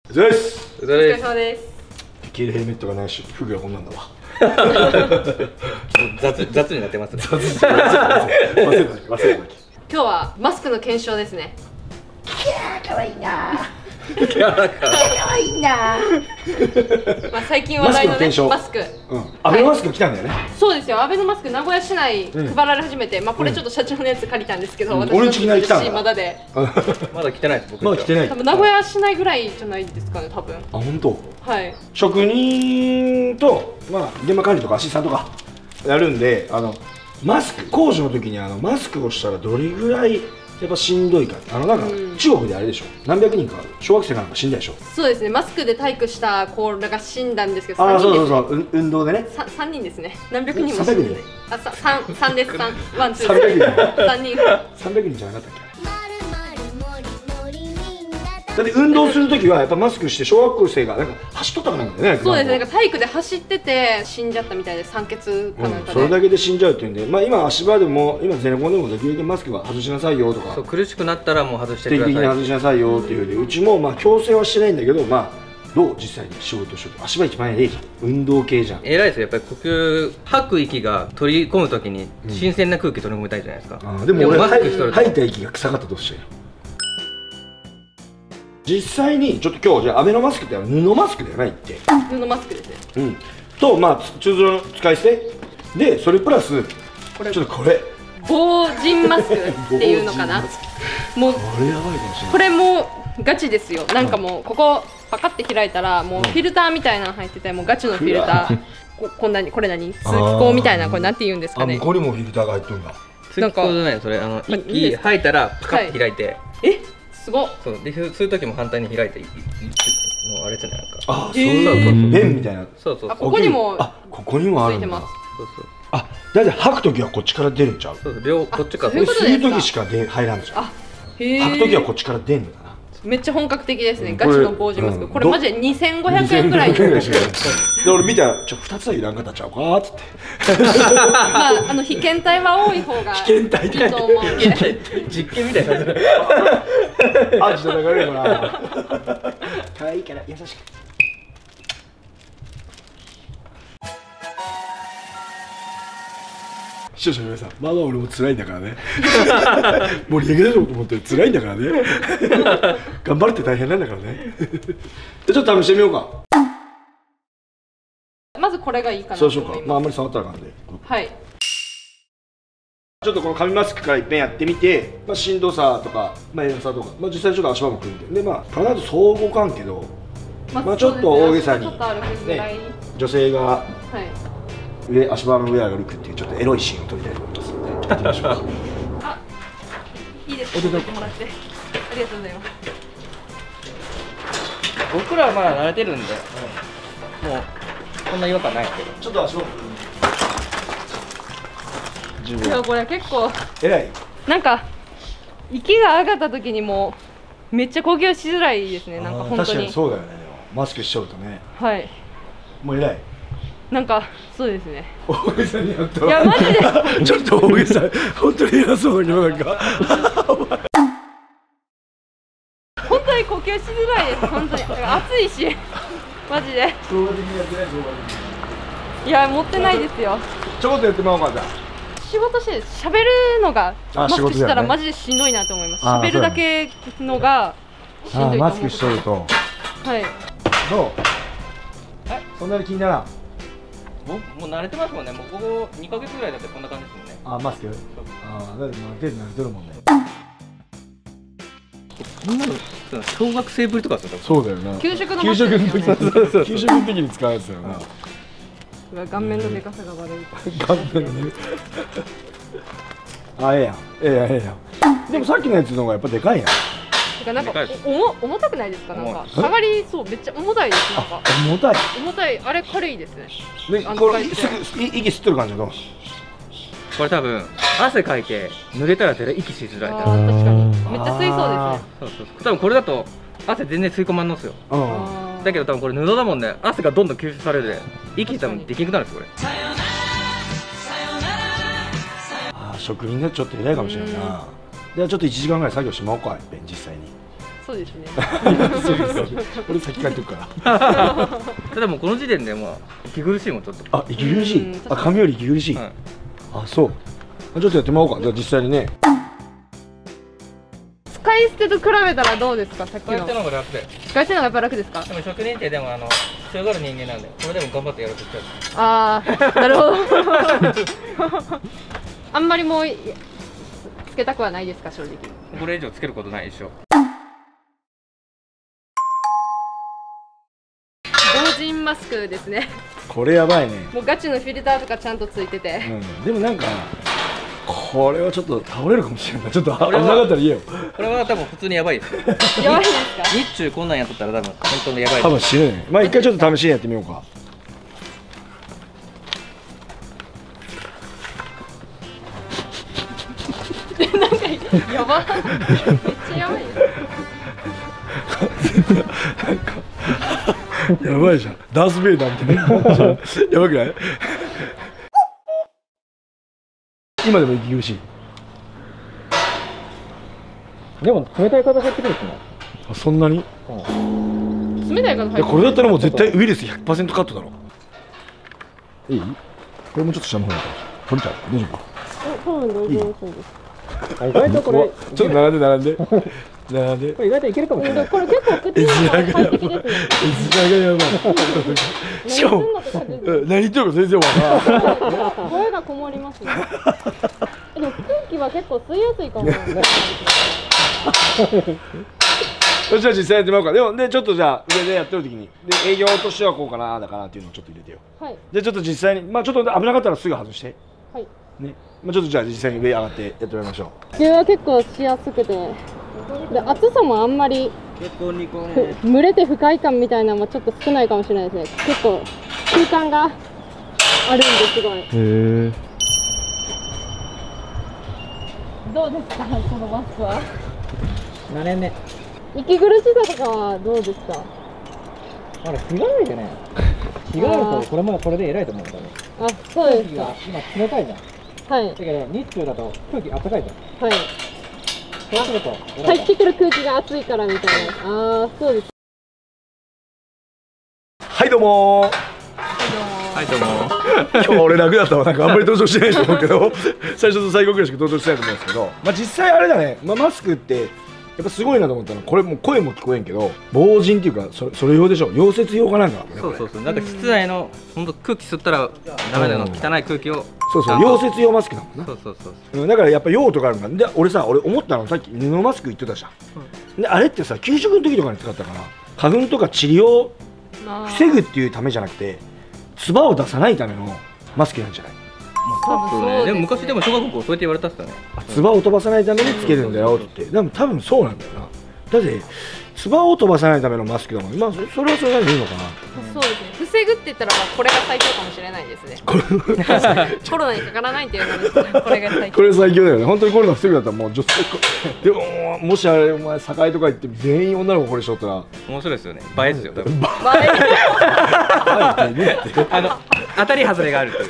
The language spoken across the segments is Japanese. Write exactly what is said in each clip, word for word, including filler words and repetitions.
お疲れ様です。 お疲れ様です。 敵ヘルメットがないし、フグがこんなんだわ。 雑雑になってますね。 雑に忘れただけ忘れただけ。今日はマスクの検証ですね。 いやー可愛いなー。 可愛いなー。 まあ最近話題のねマスク。 アベノマスク来たんだよね。 そうですよ。アベノマスク名古屋市内配られ始めて、まあこれちょっと社長のやつ借りたんですけど、私の来たまだで。 まだ来てないです。僕まだ来てない。 多分名古屋市内ぐらいじゃないですかね多分。あ本当。 はい。 職人とまあ現場管理とかアシスタントがやるんで、あのマスク工事の時にあのマスクをしたらどれぐらいやっぱしんどいか、あのなんか中国であれでしょ、何百人か小学生かなんか死んだでしょ。 そうですね、マスクで体育した子らが死んだんですけど、 ああそうそうそう、運動でね。 さんにんですね。何百人も死んで、あさんさんです。さんワンツーさんびゃくにんさんにんさんびゃくにんじゃなかったっけ。だって運動するときはやっぱマスクして小学校生がなんか走っとったかなんだよね。 そうですね、なんか体育で走ってて死んじゃったみたいで、酸欠かなんかで、 うん、それだけで死んじゃうっていうんで、まあ今足場でも今ゼネコンでもできるだけマスクは外しなさいよとか、 そう苦しくなったらもう外してください、 定期的に外しなさいよっていうふうに、うちもまあ強制はしてないんだけど、まあどう実際に仕事しようと、足場一番ええじゃん、運動系じゃん。 偉いですよ、やっぱり呼吸吐く息が取り込むときに新鮮な空気取り込みたいじゃないですか。 あでも俺マスクしとると吐いた息が臭かったとしてよ。実際にちょっと今日じゃあアベノマスクって布マスクじゃないって。 布マスクですね。 うんとまあ通常の使い捨てで、それプラスこれちょっとこれ防塵マスクっていうのかな。もうこれやばいかもしれない。これもガチですよ。なんかもうここパカって開いたらもうフィルターみたいなの入ってて、もうガチのフィルター。ここんなにこれ何通気口みたいな、これなんて言うんですかね。 あ、向こうにもフィルターが入ってるんだ。 通気口じゃない、それあの息吐いたらパカッて開いて。 えすごっ。 そうで、そういう時も反対に開いてのあれじゃないか。 あ、そうそうそう、弁みたいな。 そうそう。 ここにも、 あ、ここにもあるんだ。そうそう。 あ、だって吐く時はこっちから出るんちゃう。 そうそう、両こっちから。 吸う時しかで入らんじゃん。あ、吐く時はこっちから出んのかな。 めっちゃ本格的ですね。ガチの防塵マスク。これマジでにせんごひゃくえんぐらい。で俺見たらちょふたつはいらんかったちゃうかっつって。 まああの被験体は多い方が被験体いいと思う。 実験みたいな。 アジと流れるかな。可愛いから優しく。視聴者の皆さん、まあまあ俺も辛いんだからね。盛り上げだろうと思って辛いんだからね。頑張るって大変なんだからね。ちょっと試してみようか。 まずこれがいいかな。 そうしようか。まああんまり触ったらあかんで。はい。ちょっとこの紙マスクからいっぺんやってみて、まあしんどさとか、まあ偉さとか、まあ実際ちょっと足場もくるんで、でまあ必ずそう動かんけど、まあちょっと大げさにね、女性が。はい。上足場の上上がるくっていうちょっとエロいシーンを撮りたいと思いますので、やってみましょうか。 あ、いいです。お手伝いもらって、ありがとうございます。 僕らはまだ慣れてるんで、もうこんな違和感ないですけど。 ちょっと足場。 いやこれ結構偉い。 なんか息が上がった時にもうめっちゃ呼吸しづらいですね。なんか本当に。 確かにそうだよね。マスクしちゃうとね。 はい。 もう偉い。 なんかそうですね。 大げさにやった。 いやマジで。 ちょっと大げさ、本当に偉そうだけどなんか。 本当に呼吸しづらいです。本当に。暑いし、マジで。いや持ってないですよ。 ちょこっとやってもらおうかじゃあ。 仕事して喋るのがマスクしたらマジでしんどいなと思います。喋るだけのがしんどいと思う。 マスクしとると。 はい。 どう？え、そんなに気にならん。 もうもう慣れてますもんね。もうここにかげつぐらいだってこんな感じですもんね。 あ、マスク。ああ、だってまあ手慣れてるもんね。 こんなの小学生ぶりとかですよ。 そうだよな。 給食のマスクですよね。 給食の時に使うやつだよな。 顔面のでかさが悪い。 顔面のね。あ、ええやん。ええやん、ええやん。でもさっきのやつの方がやっぱでかいやん。 なんか重重たくないですか。なんか下がりそう、めっちゃ重たいです。なんか重たい。 重たい、あれ軽いですね。 で、これすぐ息吸ってる感じどう？ これ多分汗かいて濡れたら息しづらい。 ああ確かに。めっちゃ吸いそうですね。 そうそう。多分これだと汗全然吸い込まんのっすよ。だけど多分これ布だもんね。汗がどんどん吸収されるで息多分できなくなるんですこれ。ああ職人ねちょっと偉いかもしれないな。ではちょっといちじかんぐらい作業してもらおうか、実際に。 そうですね。 俺先帰ってくからただもうこの時点でまあ息苦しいもんちょっと。 あ、息苦しい。あ、髪より息苦しい。あ、そうちょっとやってもらおうか。じゃあ実際にね。 使い捨てと比べたらどうですか、さっきの。 使い捨ての方が楽で。 使い捨ての方がやっぱ楽ですか。 でも職人ってでもあの強がる人間なんで、これでも頑張ってやろうとしちゃう。 ああ、なるほど。あんまりもうつけたくはないですか、正直。 これ以上つけることないでしょ。 防塵マスクですね。 これやばいね。 もうガチのフィルターとかちゃんとついてて、 うん、でもなんかこれはちょっと倒れるかもしれない。ちょっと危なかったら言えよ。 これは多分普通にやばいですよ。 やばいですか。 日中こんなんやっとったら多分本当にやばいです。 多分死ぬね。まあ一回ちょっと試しにやってみようか。 なんかやば。めっちゃやばい。 なんかやばいじゃん。ダースベイダーみたいな。やばくない？今でも息苦しい。 でも冷たい風入ってくるですね。 あ、そんなに？ うん、冷たい風入ってくる。 これだったらもう絶対ウイルス ひゃくパーセント カットだろ。いい？これもちょっと下の方だから。取れちゃう？大丈夫か？ 多分大丈夫そうです。 意外とこれちょっと並んで並んで並んで。 これ意外といけるかもしれない。 これ結構口に入ってきてる。 絵面がやばい。しかも何言ってるか全然わからない。 声がこもりますね。でも空気は結構吸いやすいかも。 よし、じゃあ実際やってみようか。でもでちょっとじゃあ上でやってる時にで営業としてはこうかなだかなっていうのをちょっと入れてよ。はい。でちょっと実際にまあちょっと危なかったらすぐ外して。はい。ね。まあちょっとじゃあ実際に上上がってやってもらいましょう。 地球は結構しやすくて、で厚さもあんまり結構にこ蒸れて不快感みたいなのもちょっと少ないかもしれないですね。結構空間があるんですごい。へえ。どうですかこのマスクは？ 慣れね。 息苦しさとかはどうですか？ あれ日がないでね。日があるとこれもこれで偉いと思うんだね。 あ、そうですか。 今冷たいじゃん。はい。だけど日中だと空気暖かいじゃん。はい。そうすると入ってくる空気が熱いからみたいな。ああ、そうです。 はいどうもー。 はいどうも。 今日は俺楽だったわ。なんかあんまり登場してないと思うけど最初と最後ぐらいしか登場してないと思うんですけど、まあ実際あれだね、まあ、マスクってやっぱすごいなと思ったのはこれもう声も聞こえんけど防塵っていうか そ, それ用でしょ。溶接用かなんか、ね、 そうそうそう。なんか室内の本当空気吸ったらダメなの汚い空気を。 そうそう溶接用マスクだもんな。 そうそうそう。 だからやっぱ用途があるんだ。で俺さ俺思ったのさっき布マスク言ってたじゃん、うん、であれってさ給食の時とかに使ったから花粉とか治療を防ぐっていうためじゃなくて唾を出さないためのマスクなんじゃない？ そうね。でも昔でも小学校そうやって言われたっすよね。 唾を飛ばさないためにつけるんだよって。でも多分そうなんだよな。だって唾を飛ばさないためのマスクだもん。まあそれそれはそれなりにいいのかな。 そうですね。防ぐって言ったらまあこれが最強かもしれないですね。コロナにかからないっていうのですね。これが最強。 これ最強だよね。本当にコロナ防ぐだったらもう女性でももしあれお前堺とか行って全員女の子これしとったら面白いですよね。映えですよ多分。映え。あの当たり外れがあるっていう。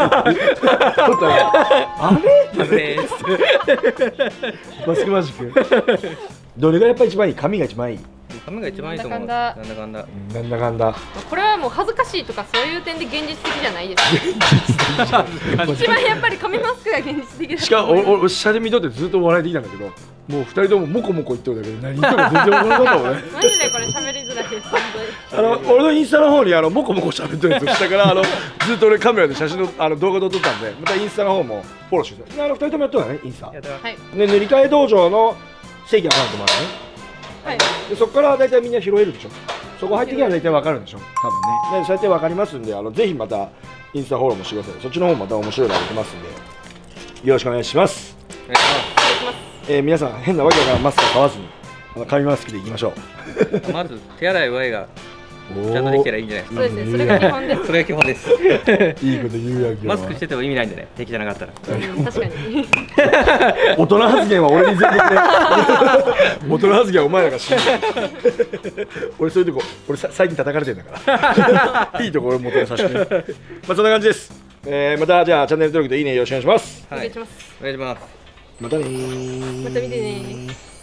あれってマスクマジック。どれがやっぱ一番いい？髪が一番いい？ 髪が一番いいと思う。なんだかんだ。 なんだかんだ。 これはもう恥ずかしいとかそういう点で現実的じゃないです。一番やっぱり髪マスクが現実的だ。 しかも俺下で見とってずっと笑いできたんだけど、もう二人ともモコモコ言ってるだけで何言っても全然分からなかったもんね。 マジでこれ喋りづらいです本当に。 あの俺のインスタの方にあのモコモコ喋ってるやつ下からあのずっと俺カメラで写真のあの動画で撮ったんで、またインスタの方もフォローしてください。あの二人ともやっとるねインスタ。はい。で塗り替え道場の正規アカウントもあるね。はい、でそこから大体みんな拾えるでしょ。そこ入ってきたら大体わかるんでしょ多分ね。でそうやってわかりますんで、あのぜひまたインスタフォローもしてください。そっちの方もまた面白いのが出ますんでよろしくお願いします。お願いします。えー、皆さん変なわけだからマスクを買わずにあの紙マスクでいきましょう。 まず手洗いうがいがちゃんとできたらいいんじゃないですか。 そうですね。それが基本です。 それが基本です。 いいこと言うやんけ。 マスクしてても意味ないんでね。敵じゃなかったら。 確かに。 大人発言は俺に全然ね。大人発言はお前らが知る。俺そういうとこ俺さ最近叩かれてるんだから。いいところもとさせて。まあそんな感じです。えー、またじゃあチャンネル登録といいねよろしくお願いします。 お願いします。 お願いします。 またねー。 また見てねー。